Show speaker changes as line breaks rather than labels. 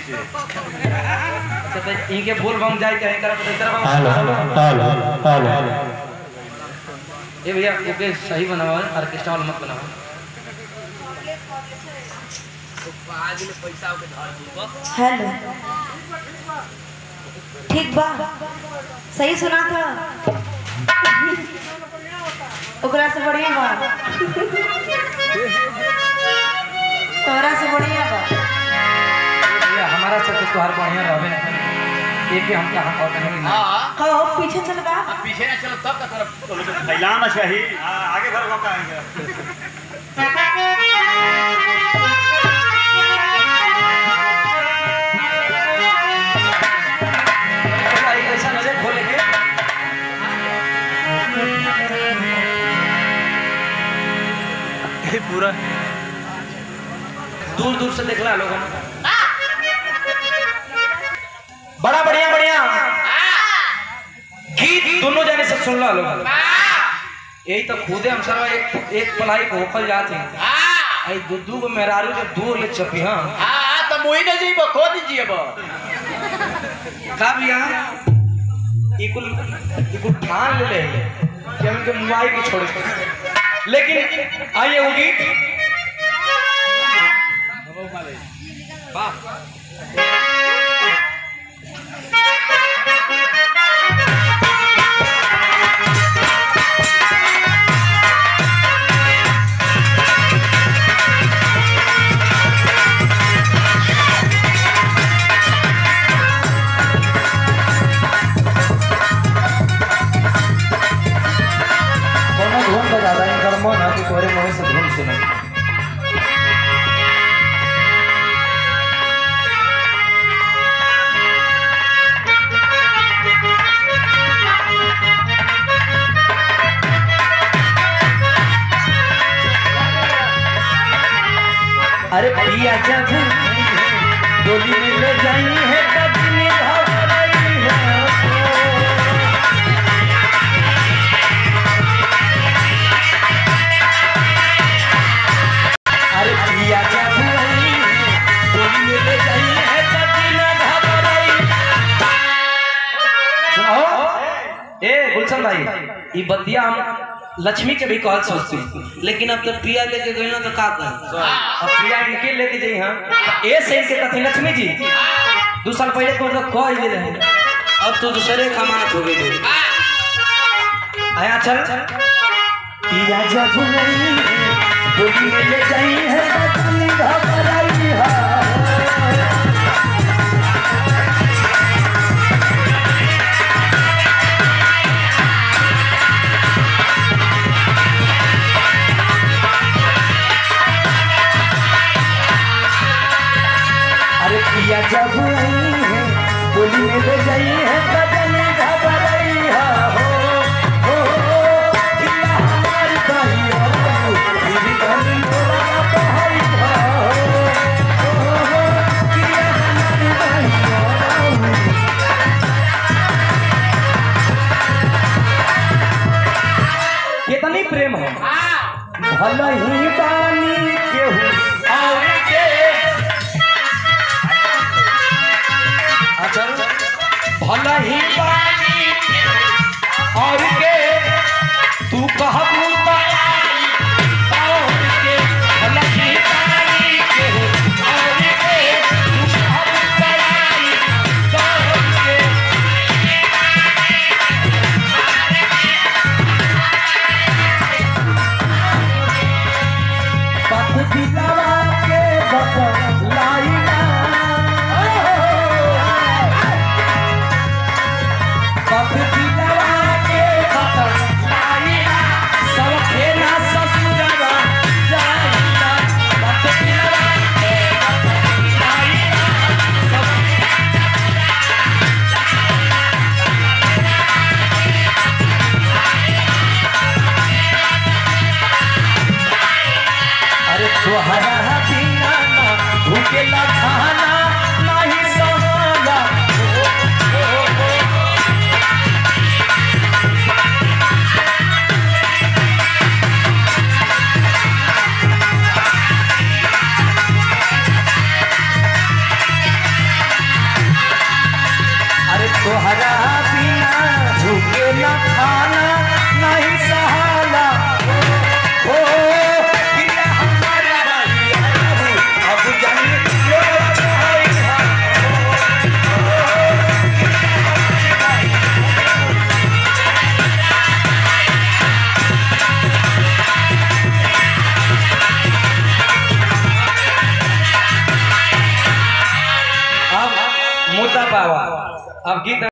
से
तो इनके बोल बम जाए कहीं कर
हेलो हेलो हेलो
ये भैया ओके सही बनाओ ऑर्केस्ट्रा वाला मत बनाओ
हेलो ठीक बा सही सुना था ओकरा से बढ़िया बा तोरा से बढ़िया बा
भैया हमारा सब कुछ तोहार बढ़िया रहबे एक हम कहां और कहीं ना
कहो पीछे चल बा
पीछे ना चलो तब का तरफ
फैलाना चाहिए आगे भर का आएंगे
ऐसा नजर खोले के
पूरा
दूर दूर से देखला लोगों ने बड़ा बढ़िया बढ़िया गीत दोनों जाने से सुन ला लोग यही तो खुदे हम सरवा एक पलाई को होकल जाते हैं आई दूधू को मेहरारू के दूर ले चपी हां
तो मोई न जीबो खो दीजिए बो
का भैया इकुल ठान ले ले कि हम के मोबाइल को छोड़ लेकिन आइए वो गीत वाह तोरे मुँह से धुन सुनो अरे पिया जब डोली में ले जाई है तब निभाव रही है गुलशन भाई ये बतिया हम लक्ष्मी के भी कॉल सोचती लेकिन अब तो प्रिया लेके गई ना तो का कर अब प्रिया इनके लेके जाई हां ए से के कथी लक्ष्मी जी 2 साल पहले तो कह दे रहे अब तो दूसरे खमानत हो गई आया चल प्रिया जब नहीं डोली में ले जाई है बदली घबराई है पिया जब आई है डोली में ले जाई है बदन घबराई है हो पिया हमारी कहियो मेरी धन मोरा बहाई है हो पिया हमारी कहियो कितनी प्रेम है भला ही बानी केहू और के भला ही बानी अब गीत